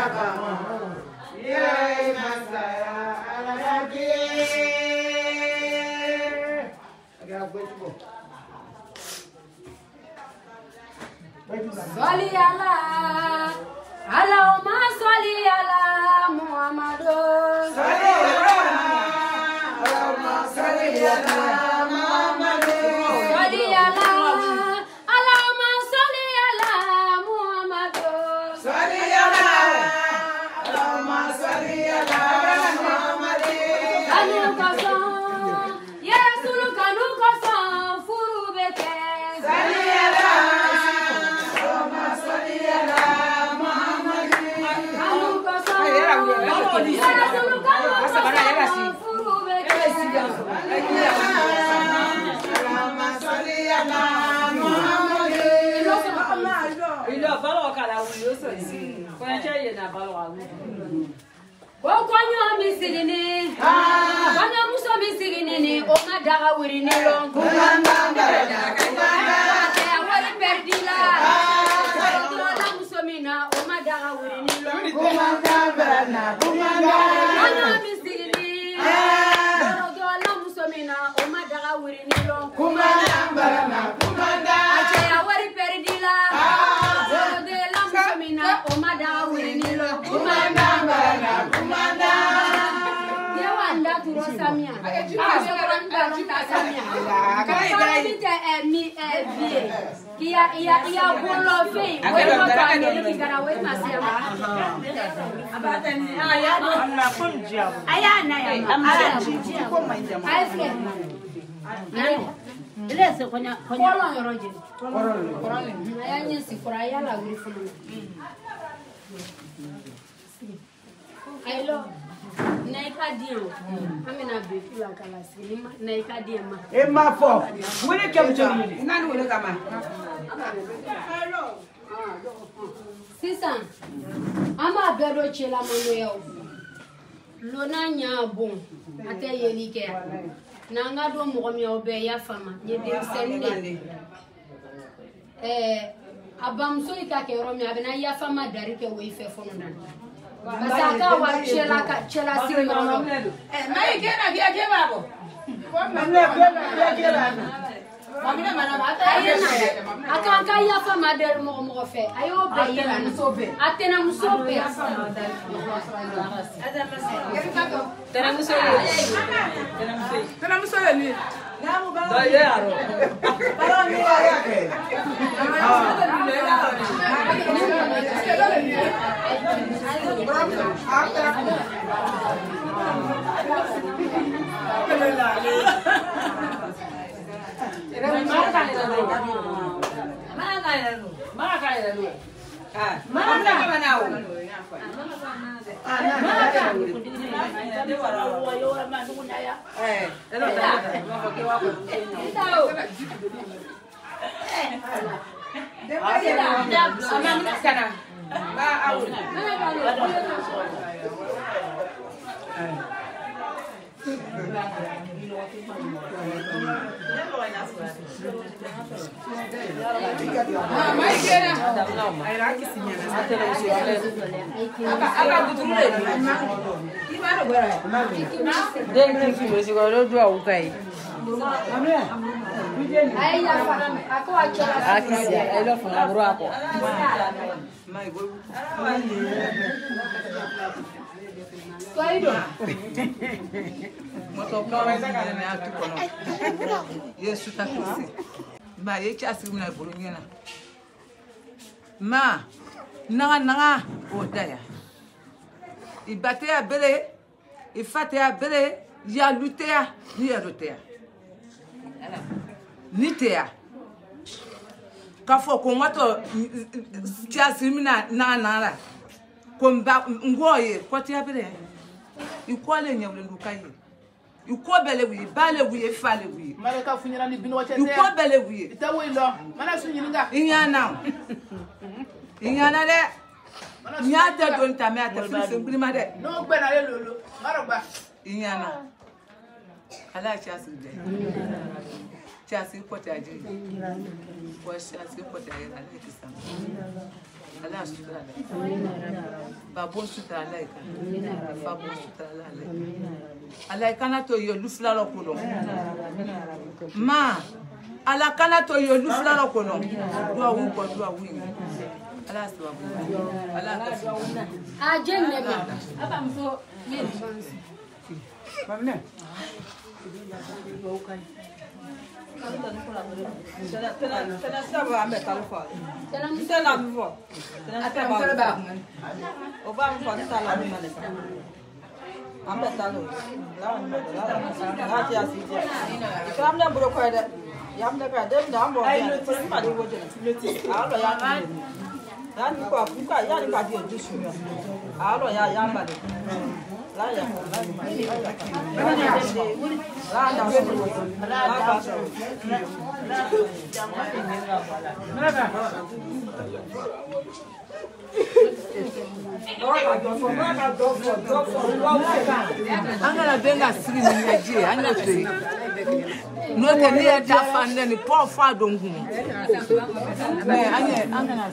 Soli Allah, Allahumma soli ala Muhammadu. Soli Allah, Allahumma soli ala Muhammadu. Soli Allah, Allahumma soli ala Muhammadu. Soli Allah, Allahumma soli ala Muhammadu. Kanu koson, ya Rasul kanu koson furu beke. Soli Allah. Emma for. Will you come to me? None will come. Sister, I'm a better chilla manuel. Lona nyabon, ate yelike. Nanga do momi obe ya fama. Ye dem sende. Abam so ikake romi abena ya fama darike we fe fonona. Basaka wa chela si mama. Mai kena bia ke babo. Mamina mana mata aka ya fama der mo fe ayo be ya musobe atena musobe tena musobe ni namu ba da yaro para ni ya ke Ma ye chasi una bulunyana ma nanga o daya ibate ya bele ifate ya bele ya lutea ni ya lutea ni tea kafo ko wato chasi mina na ko mba ngoye ko tia bele ikwale nyawle ndukaye iko bele wi bale wi fale wi Maleka funyira ni bino wache iko bele wi itawe lo mana sunyinga inyana de nyata don ta me ata fisi ngulima de no gbe na le lolo marogba inyana ala chasi de chasi ko ta ji ko chasi ko ta ala kisam ala sutra de Babon suta alaika. Babon suta alaika. Alaika na to yo lufla lo kono. Ma alaka na to yo lufla lo kono. Do awu ko do awu. Ala so awu. Ala ka so. A jenne ma. Aba mfo me. Pamne. Tena saba ambe talfa. Tena mvo. Tena saba. Oba mvo tala ni mane. Ambe talo. La ti asije. Kamna bro ko da. Yamna ka dem da ambo ya. Ma di woje. Alo ya ni. Dan ko afuka ya ni ka di ojusu mi. Alo ya yamba de. La ya. Angela benga siri ni yaje anya fe no te ni ya fande ni po fa dongu me anya angela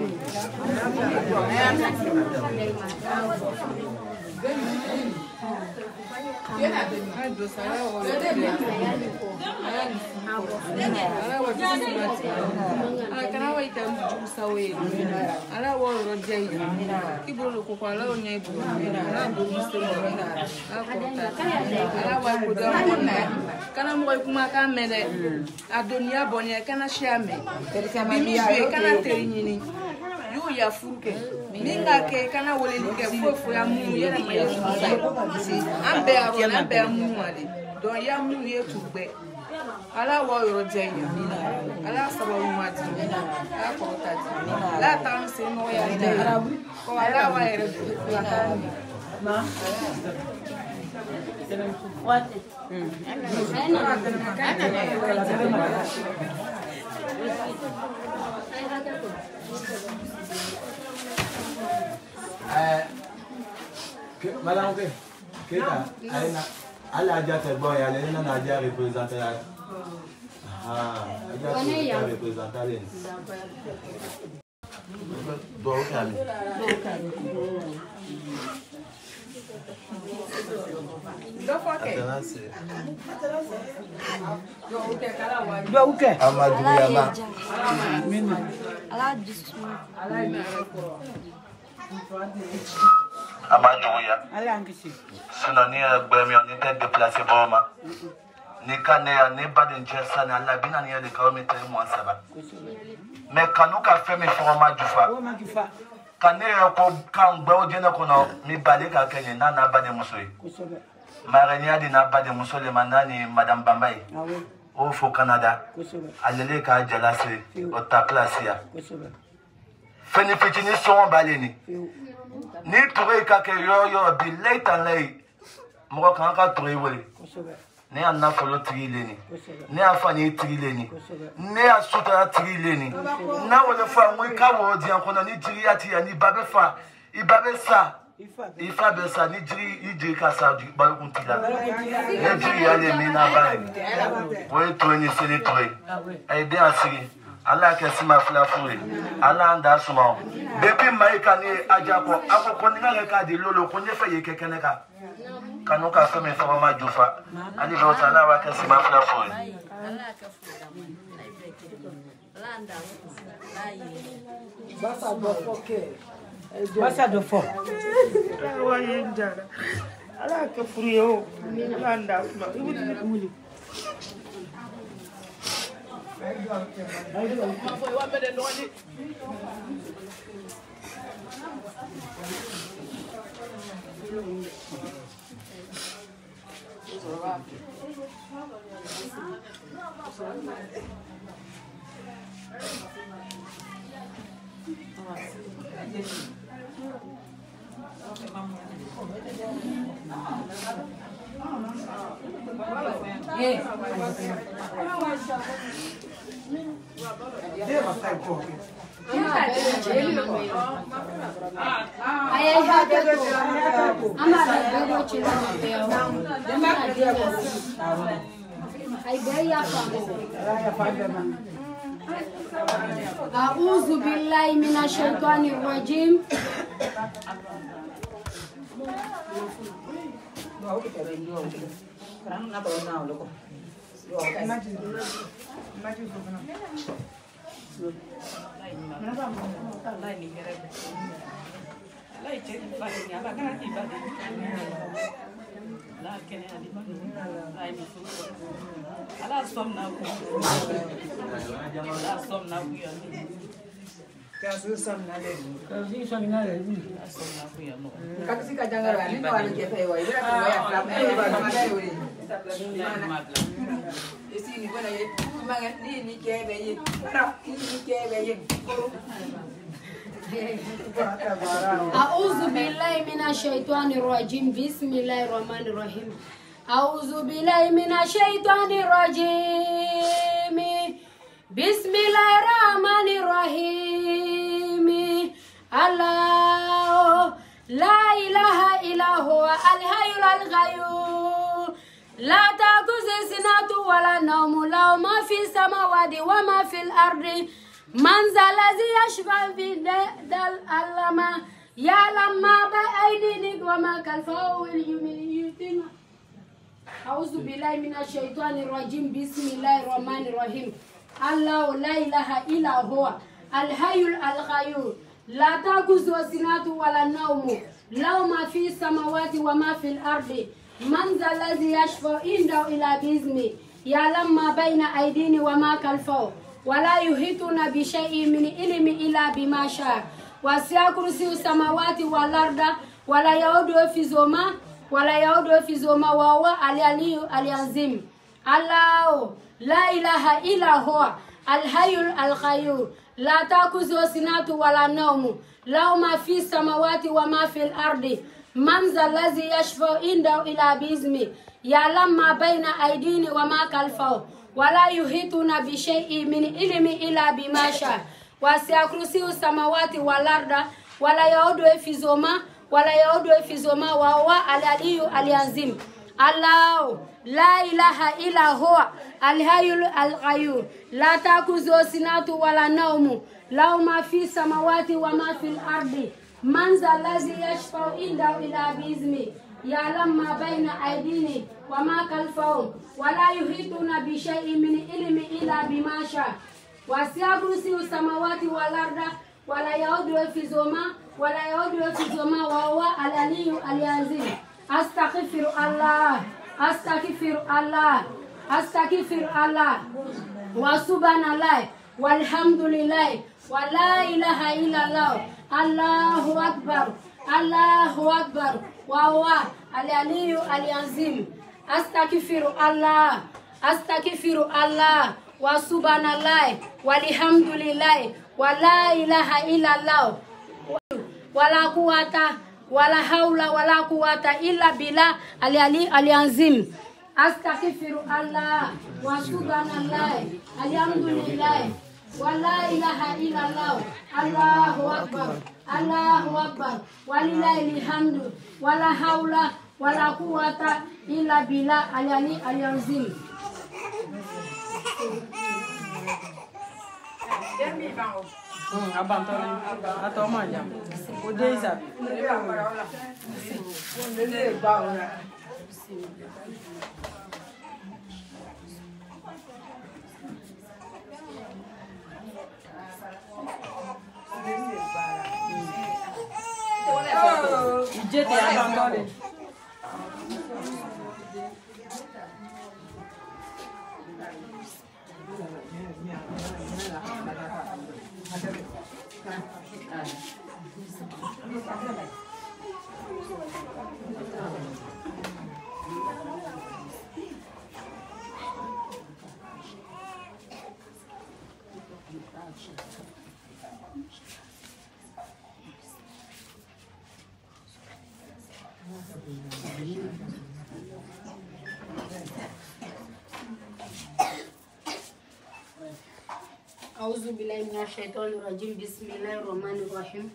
ya furuke minga ke kana wole like fofo ya mu ye na maye ambe aro na ambe mu ale don ya mu ye tugbe ala wo yoro jenya ala sabo mu mati ala ko tati la tan se no ya de ko ala wa yere la tan ma what Madame, elle a déjà fait bon, elle a déjà représenté. Ah, elle a déjà représenté. Bon, sinon ni gbemi on était déplacé pour moi ni kane ni pas de jessa na la bina ni de ka mi te mo saba mais kanu ka fait mi format du fa kane ko kan gbe o je na ko no mi bale ka kenye na na ba de musoyi marani adi na ba de musole manani madame Bambaye au fo Canada alele ka jalase o ta place ya feni fitini son baleni ni touré ka ke yo bi late and late mo kan ka touré wele ni anna folo trileni ni afani trileni ni asuta trileni na wole fa mo ka wo di an kono ni jiri ati ya ni babe fa ibabe sa ifa be sa ni jiri ije ka sa di ba kun tila ni jiri ya le mi na ba wo to ni se ni touré ai de asiri ala ke sima flafure ala nda suma bebi maika ni ajako akoko ni ngale ka di lolo ko nyefa ye kekene ka kanu ka fe me fa ma jufa ani do sala wa ke sima flafure ala ka fura ala nda basa do foke basa do fo wa yinjara ala ka furiyo ala nda suma ibuli أعوذ بالله من الشيطان الرجيم أعوذ بالله من الشيطان الرجيم بسم الله الرحمن الرحيم أعوذ بالله من الشيطان الرجيم بسم الله الرحمن الرحيم الله لا إله إلا هو الحي القيوم لا تأخذه سنة ولا نوم له ما في السماوات وما في الأرض من ذا الذي يشفع في العلم يعلم ما بين أيديهم وما خلفهم أعوذ بالله من الشيطان الرجيم بسم الله الرحمن الرحيم الله لا إله إلا هو الحي القيوم لا تأخذه سنة ولا نوم له ما في السماوات وما في الأرض من ذا الذي يشفع عنده إلا بإذنه يعلم ما بين أيديهم وما خلفهم ولا يحيطون بشيء من علم إلا بما شاء وسع كرسي السماوات والأرض ولا يؤوده حفظهما وهو العلي العظيم الله لا إله إلا هو الحي القيوم لا تأخذه سنة ولا نوم له ما في السماوات وما في الأرض من ذا الذي يشفع عنده إلا بإذنه يعلم ما بين أيديهم وما خلفهم ولا يحيطون بشيء من علم إلا بما شاء وسع كرسي السماوات والأرض ولا يؤوده حفظهما وهو العلي العظيم الله لا إله إلا هو الحي القيوم لا تأخذه سنة ولا نوم له ما في السماوات وما في الأرض من ذا الذي يشفع عنده إلا بإذنه يعلم ما بين أيديهم وما خلفهم ولا يحيطون بشيء من علم إلا بما شاء وسع كرسي السماوات والأرض ولا يؤوده حفظهما وهو العلي العظيم أستغفر الله وسبحان الله والحمد لله ولا إله إلا الله الله أكبر وهو العلي العظيم أستغفر الله وسبحان الله والحمد لله ولا إله إلا الله ولا قوة ولا حول ولا قوة إلا بالله العلي العظيم أستغفر الله وسبحان الله الحمد لله ولا إله إلا الله الله أكبر ولله الحمد ولا حول ولا قوة إلا بالله العلي العظيم. Atau macam, udah isap. Ijete abang tu. أعوذ بالله من الشيطان الرجيم بسم الله الرحمن الرحيم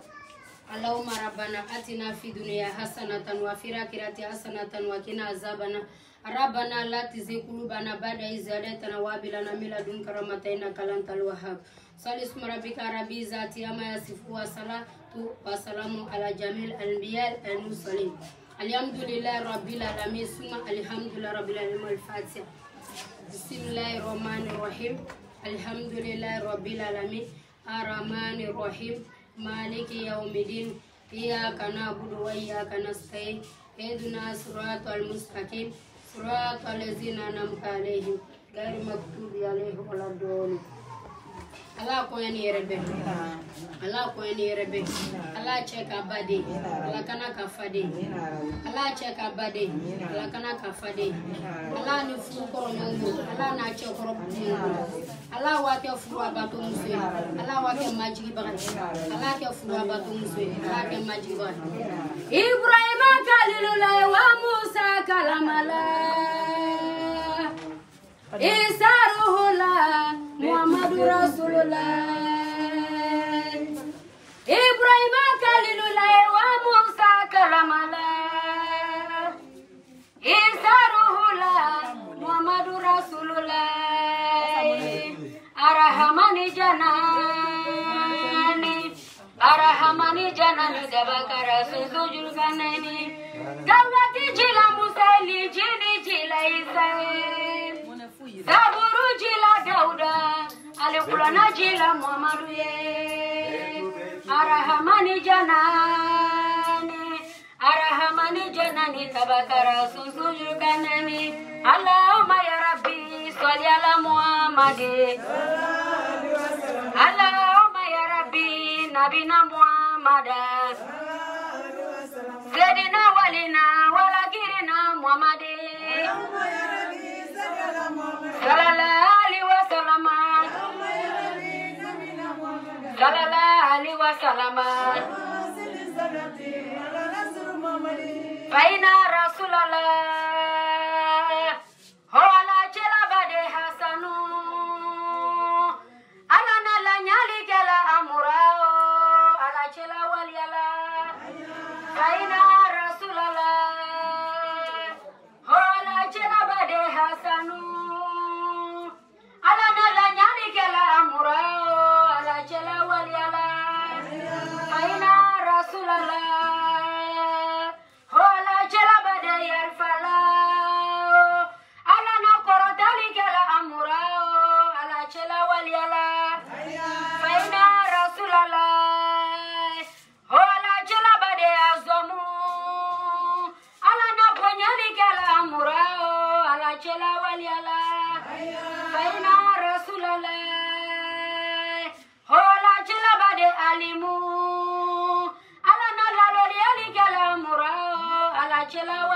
اللهم ربنا آتنا في الدنيا حسنة وفي الآخرة حسنة وقنا عذاب النار ربنا لا تزغ قلوبنا بعد إذ هديتنا وهب لنا من لدنك رحمة إنك أنت الوهاب صل اسم ربك ربي ذاتي ما يصفون وسلام على جميع الأنبياء المرسلين الحمد لله رب العالمين ثم الحمد لله رب العالمين الفاتحة بسم الله الرحمن الرحيم الحمد لله رب العالمين الرحمن الرحيم مالك يوم الدين إياك نعبد وإياك نستعين اهدنا الصراط المستقيم صراط الذين أنعمت عليهم غير المغضوب عليهم ولا الضالين Allah ko yani yerebe Allah ko yani yerebe Allah check abade Allah kana kafade Allah check abade Allah kana kafade Allah ni fu ko nyongo Allah na check ko Allah wa ke fu abato muswe Allah wa ke majigi bagati Allah ke fu abato muswe Allah ke majigi bagati Ibrahim kalilullah wa Musa kalamala Isa ruhullah Muhammadu Rasulullah Ibrahim Khalilullah wa Musa Kalamullah Isa ruhullah Muhammadu Rasulullah Arahamani janani Dabakara sujul kanani Gawati jila Musaili jila Isa Zaburu jila Dauda Alikulana jila Muhammadu ye Arahamani janani Tabakara sujul kanani Allahumma ya Rabbi salli ala Muhammadi Allahumma ya Rabbi nabina Muhammada Sayyidina walina walakirina Muhammadi Sallallahu alaihi wasallam Sallallahu alaihi wasallam Faina Rasulullah Hola chela bade hasanu Alana la nyali kala amurao Ala chela waliala Faina Rasulullah Hola chela bade hasanu Alana la nyali kala amurao Ala chela waliala Faina Rasulullah Hola chela bade yarfala Alana korotali kala amurao Ala chela waliala Faina Rasulullah Hola chela bade azomu Alana ponyali kala amurao Ala chela waliala Faina Rasulullah Hola chela bade alimu Alana laloli ali kala amurao Ala chela